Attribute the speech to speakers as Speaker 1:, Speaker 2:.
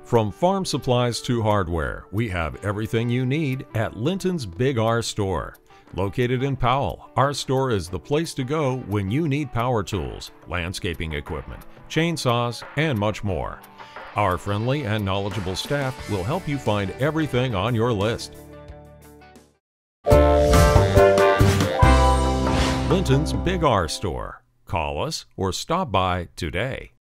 Speaker 1: From farm supplies to hardware, we have everything you need at Lintons Big R Store. Located in Powell, our store is the place to go when you need power tools, landscaping equipment, chainsaws, and much more. Our friendly and knowledgeable staff will help you find everything on your list. Lintons Big R Store. Call us or stop by today.